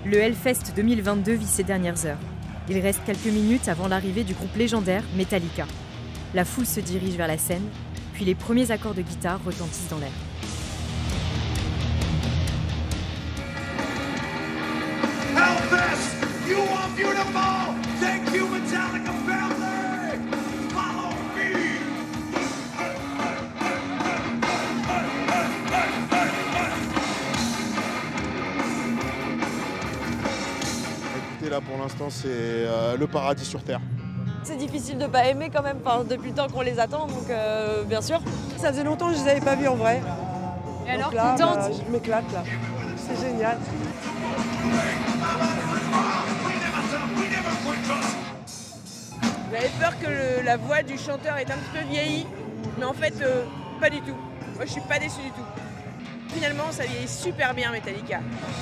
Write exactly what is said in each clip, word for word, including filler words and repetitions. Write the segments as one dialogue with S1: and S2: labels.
S1: Le Hellfest deux mille vingt-deux vit ses dernières heures. Il reste quelques minutes avant l'arrivée du groupe légendaire Metallica. La foule se dirige vers la scène, puis les premiers accords de guitare retentissent dans l'air.
S2: Hellfest, you are beautiful! Thank you, Metallica family! Follow me!
S3: Écoutez, là pour l'instant c'est euh, le paradis sur terre.
S4: C'est difficile de ne pas aimer quand même, enfin, depuis le temps qu'on les attend, donc euh, bien sûr.
S5: Ça faisait longtemps que je ne les avais pas vus en vrai.
S4: Et alors,
S5: donc là,
S4: contente
S5: bah, je m'éclate là. C'est génial.
S6: J'avais peur que le- la voix du chanteur est un petit peu vieillie, mais en fait, euh, pas du tout. Moi, je suis pas déçue du tout. Finalement, ça vieillit super bien, Metallica.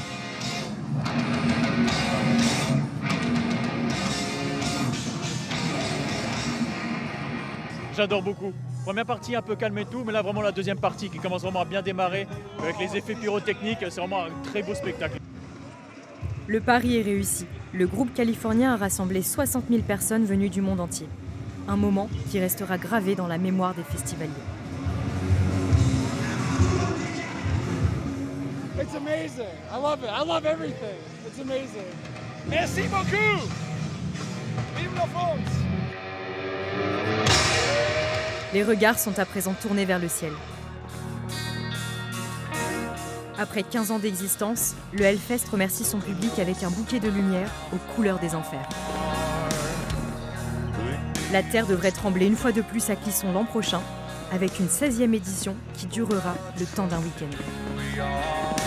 S7: J'adore beaucoup. Première partie un peu calme et tout, mais là vraiment la deuxième partie qui commence vraiment à bien démarrer avec les effets pyrotechniques, c'est vraiment un très beau spectacle.
S1: Le pari est réussi. Le groupe californien a rassemblé soixante mille personnes venues du monde entier. Un moment qui restera gravé dans la mémoire des festivaliers.
S8: It's amazing. I love it. I love everything. It's amazing.
S2: Merci beaucoup! Vive la France!
S1: Les regards sont à présent tournés vers le ciel. Après quinze ans d'existence, le Hellfest remercie son public avec un bouquet de lumière aux couleurs des enfers. La Terre devrait trembler une fois de plus à Clisson l'an prochain, avec une seizième édition qui durera le temps d'un week-end.